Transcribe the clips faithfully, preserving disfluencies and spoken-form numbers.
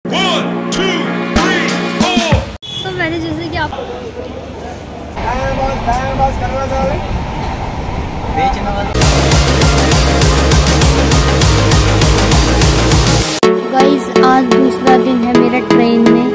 One, two, three, four. तो मैंने जैसे कि आप गाइस आज दूसरा दिन है मेरा ट्रेन में।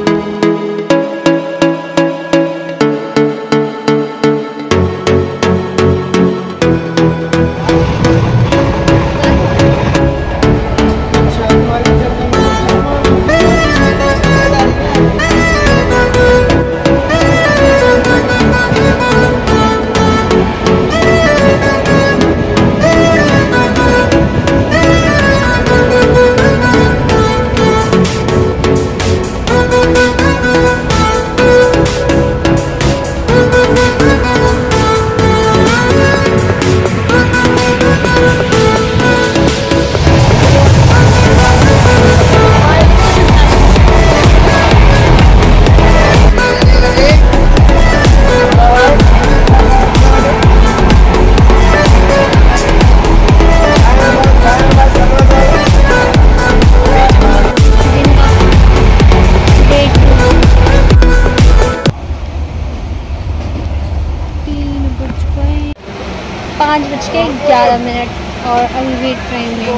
पाँच बज के ग्यारह मिनट और अभी भी ट्रेन में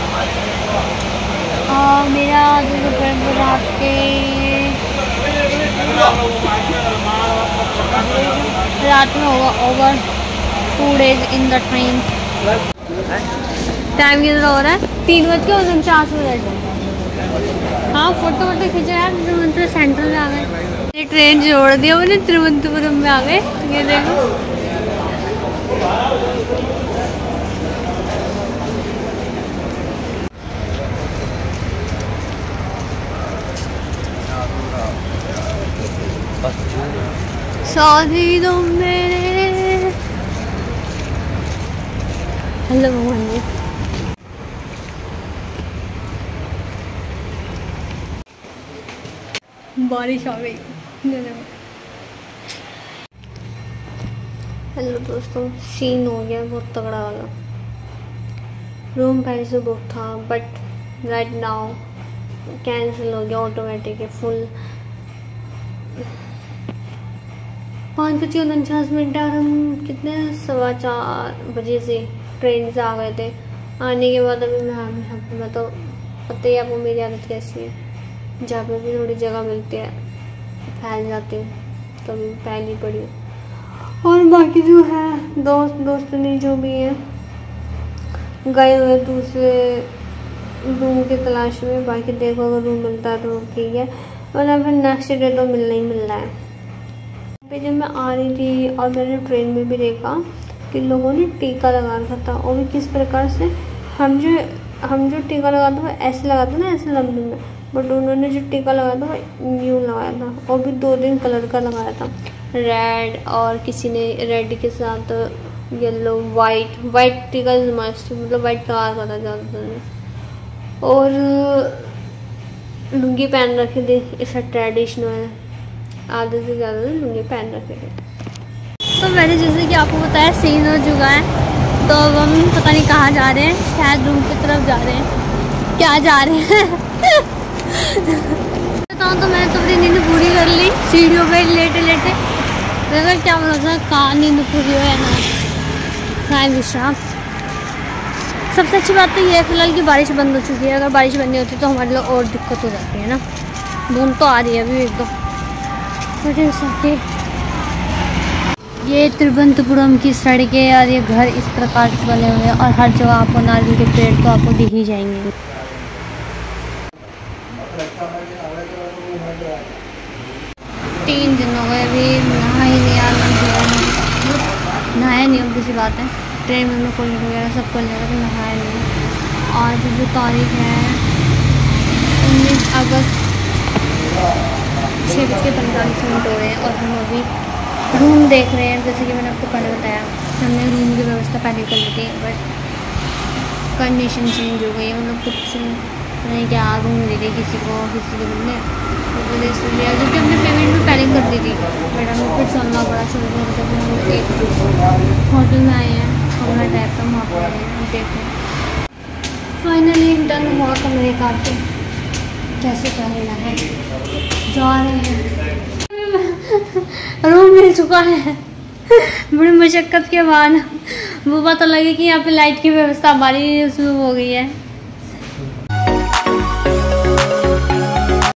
आ, मेरा दोपहर रात के रात में होगा over two days in the train. Time कितना हो रहा है? तीन बज के उनचास मिनट। हाँ फोटो वोटो खींचा यार। त्रिवेंद्रपुरम सेंट्रल में आ गए। ट्रेन जोड़ दिया मैंने, त्रिवेंद्रपुरम में आ गए। ये देखो साथी तुम मेरे। हेलो मोहन जी। बारिश आ गई। हेलो दोस्तों, सीन हो गया बहुत तगड़ा वाला। रूम पहले से बुक था बट राइट नाउ कैंसिल हो गया ऑटोमेटिक फुल। पाँच बजे उनचास मिनट और हम कितने सवा चार बजे से ट्रेन से आ गए थे। आने के बाद अभी मैं मैं तो पता ही आपको मेरी आदत कैसी है, जहाँ पे भी थोड़ी जगह मिलती है फैल जाती हूँ, तो पहली पड़ी। और बाकी जो है दोस्त दोस्त नहीं जो भी है गए हुए दूसरे रूम की तलाश में। बाकी देखो अगर रूम मिलता है तो ठीक है, वरना फिर नेक्स्ट डे तो मिलना ही मिल रहा है। पे जब मैं आ रही थी और मैंने ट्रेन में भी देखा कि लोगों ने टीका लगा रखा था, और भी किस प्रकार से हम जो हम जो टीका लगाते वो ऐसे लगाते ना, ऐसे लंबे में, बट उन्होंने जो टीका लगाया था वो यूँ लगाया था। और भी दो तीन कलर का लगाया था, रेड और किसी ने रेड के साथ येलो वाइट। वाइट टीका इज मस्ट, मतलब वाइट लगा रखा था ज़्यादातर ने। और लुंगी पहन रखी थी, इसका ट्रेडिशनल आधे से ज़्यादा लुंगी पहन रखे थे। तो मैंने जैसे कि आपको बताया सीन हो चुका है, तो अब हम पता नहीं कहाँ जा रहे हैं, शायद रूम की तरफ जा रहे हैं। क्या जा रहे हैं बताऊँ तो मैंने तो अपनी नींद पूरी कर ली सीढ़ियों पे लेटे लेटे। अगर क्या भरोसा कहाँ नींद पूरी हो या ना, खाए विश्राम। सबसे अच्छी बात तो ये है फिलहाल कि बारिश बंद हो चुकी है। अगर बारिश बंद नहीं होती तो हमारे लिए और दिक्कत हो जाती है ना। धुंध तो आ रही है अभी एकदम। ये त्रिवेंद्रपुरम की सड़कें और ये घर इस प्रकार से बने हुए हैं, और हर जगह आपको नारियल के पेड़ तो आपको दिख ही जाएंगे। तीन दिन हो गए अभी नहा ही नहीं यार, नहाया नहीं। अब किसी बात है ट्रेन में कोल्ड वगैरह सब कर लेगा, तो नहाया नहीं। आज जो तारीख है उन्नीस अगस्त, छः बज के पैंतालीस मिनट हो रहे हैं और हम अभी रूम देख रहे हैं। जैसे कि मैंने आपको पहले बताया, हमने रूम की व्यवस्था पहले कर ली थी, बट कंडीशन चेंज हो गई है। मतलब कुछ नहीं क्या रूम मिल गई किसी को किसी को मिलने, तो वजह से लिया जो कि हमने पेमेंट भी पहले कर दी थी, बट हमें फिर चलना पड़ा शुरू कर जब हम एक होटल में आए हैं, कमरा टाइप का वहाँ पर आए हैं। देखें फाइनली डन हुआ कमरे का। कैसे क्या लेना है, जा रहे हैं। रूम मिल चुका है बड़ी मशक्क़त के बाद। वो पता लगे कि यहाँ पे लाइट की व्यवस्था हमारी उसमें हो गई है।